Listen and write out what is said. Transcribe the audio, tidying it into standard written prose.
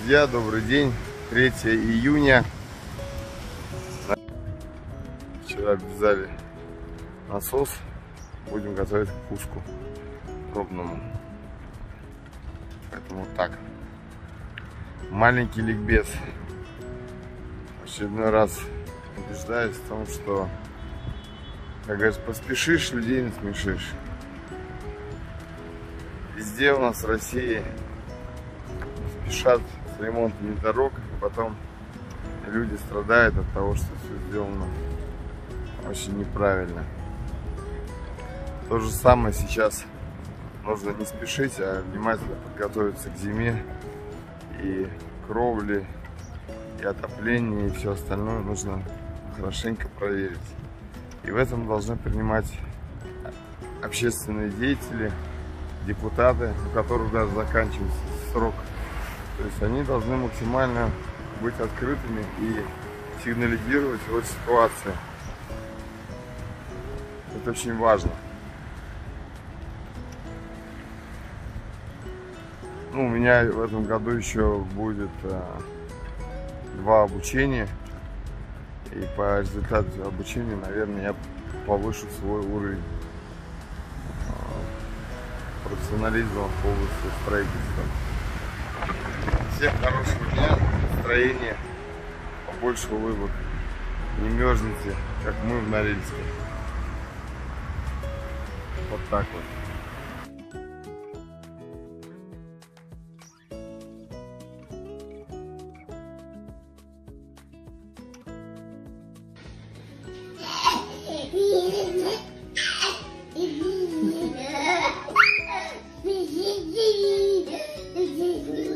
Друзья, добрый день. 3 июня. Вчера обвязали насос. Будем готовить к пуску пробному. Поэтому вот так. Маленький ликбез. В очередной раз убеждаюсь в том, что, как говорится, поспешишь, людей не смешишь. Везде у нас в России спешат с ремонтом дорог, и потом люди страдают от того, что все сделано очень неправильно. То же самое сейчас нужно не спешить, а внимательно подготовиться к зиме, и кровли, и отопление, и все остальное нужно хорошенько проверить. И в этом должны принимать общественные деятели, депутаты, у которых даже заканчивается срок. То есть они должны максимально быть открытыми и сигнализировать в этой ситуации. Это очень важно. У меня в этом году еще будет 2 обучения. И по результату обучения, наверное, я повышу свой уровень профессионализма в области строительства. Всем хорошего дня, настроения, побольше улыбок. Не мерзните, как мы в Норильске. Вот так вот. Thank you.